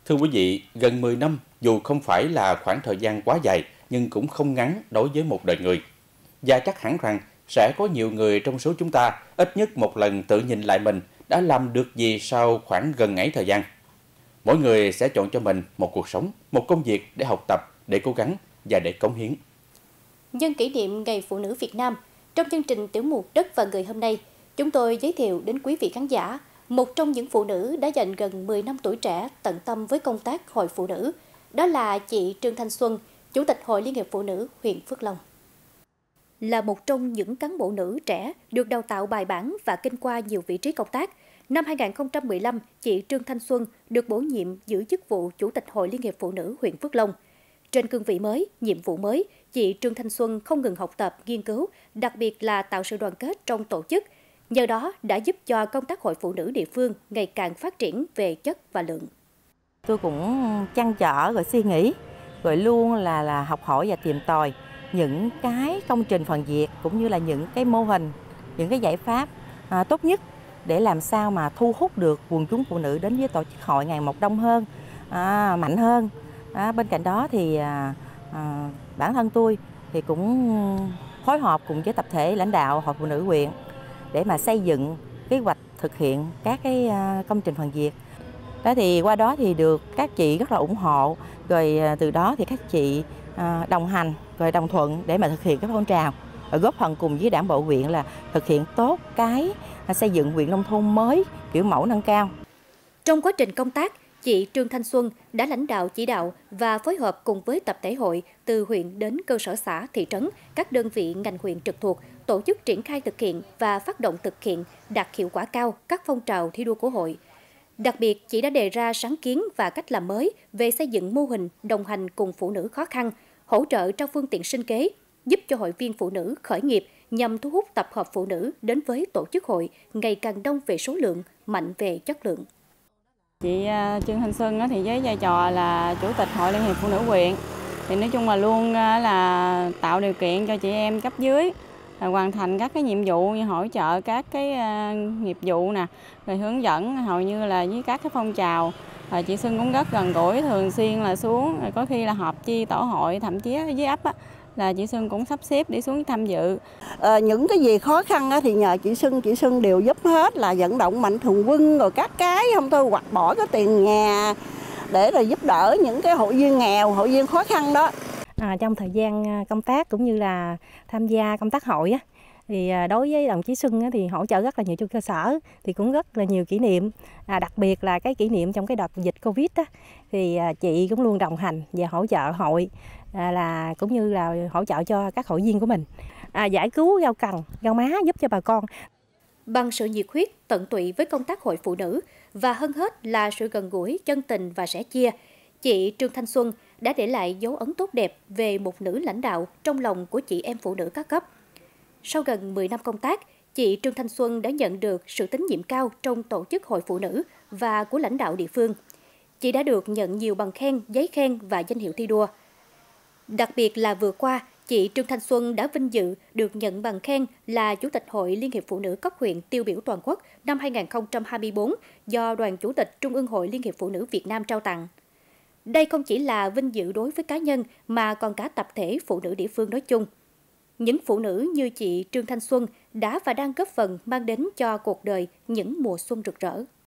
Thưa quý vị, gần 10 năm dù không phải là khoảng thời gian quá dài nhưng cũng không ngắn đối với một đời người. Và chắc hẳn rằng sẽ có nhiều người trong số chúng ta ít nhất một lần tự nhìn lại mình đã làm được gì sau khoảng gần ấy thời gian. Mỗi người sẽ chọn cho mình một cuộc sống, một công việc để học tập, để cố gắng và để cống hiến. Nhân kỷ niệm Ngày Phụ nữ Việt Nam, trong chương trình Tiểu mục Đất và Người hôm nay, chúng tôi giới thiệu đến quý vị khán giả một trong những phụ nữ đã dành gần 10 năm tuổi trẻ tận tâm với công tác Hội Phụ nữ. Đó là chị Trương Thanh Xuân, Chủ tịch Hội Liên hiệp Phụ nữ huyện Phước Long. Là một trong những cán bộ nữ trẻ được đào tạo bài bản và kinh qua nhiều vị trí công tác, năm 2015, chị Trương Thanh Xuân được bổ nhiệm giữ chức vụ Chủ tịch Hội Liên hiệp Phụ nữ huyện Phước Long. Trên cương vị mới, nhiệm vụ mới, chị Trương Thanh Xuân không ngừng học tập, nghiên cứu, đặc biệt là tạo sự đoàn kết trong tổ chức. Nhờ đó đã giúp cho công tác hội phụ nữ địa phương ngày càng phát triển về chất và lượng. Tôi cũng trăn trở rồi suy nghĩ, rồi luôn là học hỏi và tìm tòi những cái công trình phần việc cũng như là những cái mô hình, những cái giải pháp tốt nhất để làm sao mà thu hút được quần chúng phụ nữ đến với tổ chức hội ngày một đông hơn, mạnh hơn. Bên cạnh đó thì bản thân tôi thì cũng phối hợp cùng với tập thể lãnh đạo Hội Phụ nữ huyện để mà xây dựng kế hoạch thực hiện các cái công trình phần việc. Đó thì qua đó thì được các chị rất là ủng hộ, rồi từ đó thì các chị đồng hành rồi đồng thuận để mà thực hiện cái phong trào, rồi góp phần cùng với Đảng bộ huyện là thực hiện tốt cái xây dựng huyện nông thôn mới kiểu mẫu nâng cao. Trong quá trình công tác, chị Trương Thanh Xuân đã lãnh đạo chỉ đạo và phối hợp cùng với tập thể hội từ huyện đến cơ sở xã, thị trấn, các đơn vị ngành huyện trực thuộc, tổ chức triển khai thực hiện và phát động thực hiện đạt hiệu quả cao các phong trào thi đua của hội. Đặc biệt, chị đã đề ra sáng kiến và cách làm mới về xây dựng mô hình đồng hành cùng phụ nữ khó khăn, hỗ trợ trao phương tiện sinh kế, giúp cho hội viên phụ nữ khởi nghiệp nhằm thu hút tập hợp phụ nữ đến với tổ chức hội ngày càng đông về số lượng, mạnh về chất lượng. Chị Trương Thanh Xuân thì với vai trò là Chủ tịch Hội Liên hiệp Phụ nữ huyện thì nói chung là luôn là tạo điều kiện cho chị em cấp dưới hoàn thành các cái nhiệm vụ như hỗ trợ các cái nghiệp vụ nè, rồi hướng dẫn hầu như là với các cái phong trào. Chị Xuân cũng rất gần gũi, thường xuyên là xuống, rồi có khi là họp chi tổ hội, thậm chí ở dưới ấp là chị Xuân cũng sắp xếp để xuống tham dự. Những cái gì khó khăn thì nhờ chị Xuân đều giúp hết, là vận động mạnh thường quân rồi các cái không thôi, hoặc bỏ cái tiền nhà để rồi giúp đỡ những cái hội viên nghèo, hội viên khó khăn đó. Trong thời gian công tác cũng như là tham gia công tác hội thì đối với đồng chí Xuân thì hỗ trợ rất là nhiều cho cơ sở, thì cũng rất là nhiều kỷ niệm, đặc biệt là cái kỷ niệm trong cái đợt dịch Covid thì chị cũng luôn đồng hành và hỗ trợ hội, là cũng như là hỗ trợ cho các hội viên của mình, giải cứu rau cần, rau má giúp cho bà con. Bằng sự nhiệt huyết, tận tụy với công tác hội phụ nữ và hơn hết là sự gần gũi, chân tình và sẻ chia, chị Trương Thanh Xuân đã để lại dấu ấn tốt đẹp về một nữ lãnh đạo trong lòng của chị em phụ nữ các cấp. Sau gần 10 năm công tác, chị Trương Thanh Xuân đã nhận được sự tín nhiệm cao trong tổ chức hội phụ nữ và của lãnh đạo địa phương. Chị đã được nhận nhiều bằng khen, giấy khen và danh hiệu thi đua. Đặc biệt là vừa qua, chị Trương Thanh Xuân đã vinh dự được nhận bằng khen là Chủ tịch Hội Liên hiệp Phụ nữ cấp huyện tiêu biểu toàn quốc năm 2024 do Đoàn Chủ tịch Trung ương Hội Liên hiệp Phụ nữ Việt Nam trao tặng. Đây không chỉ là vinh dự đối với cá nhân mà còn cả tập thể phụ nữ địa phương nói chung. Những phụ nữ như chị Trương Thanh Xuân đã và đang góp phần mang đến cho cuộc đời những mùa xuân rực rỡ.